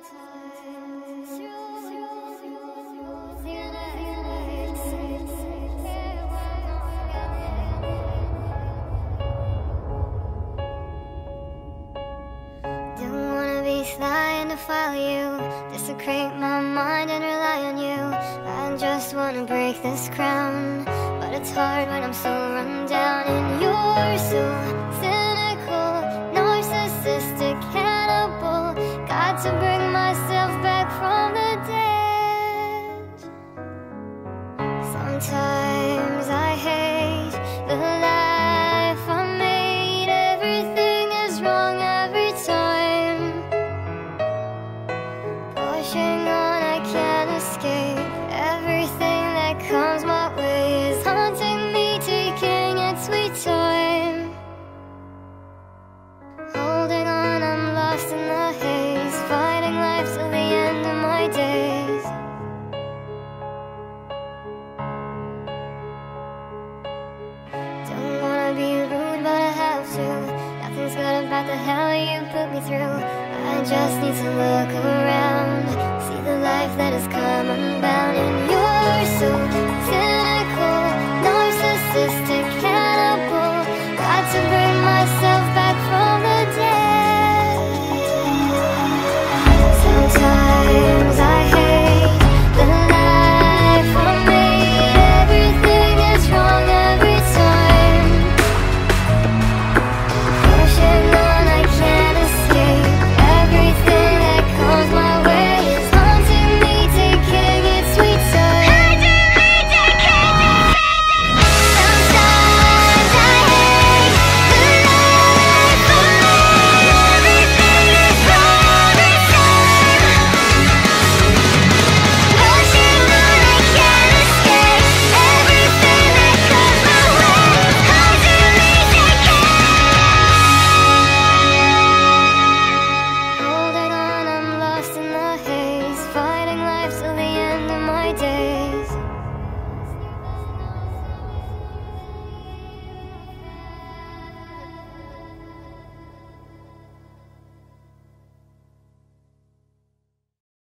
Don't wanna be flying to follow you, desecrate my mind and rely on you. I just wanna break this crown, but it's hard when I'm so run down. And you're so cynical, narcissistic, cannibal. Got to bring myself back from the dead. Sometimes I hate the life I made. Everything is wrong every time. Pushing on, I can't escape. Everything that comes my way is haunting me, taking its sweet time. Holding on, I'm lost in the haze, fighting life till the end of my days. Don't wanna be rude, but I have to. Nothing's good about the hell you put me through. I just need to look around, see the life that has come unbound. And you're so cynical, narcissistic,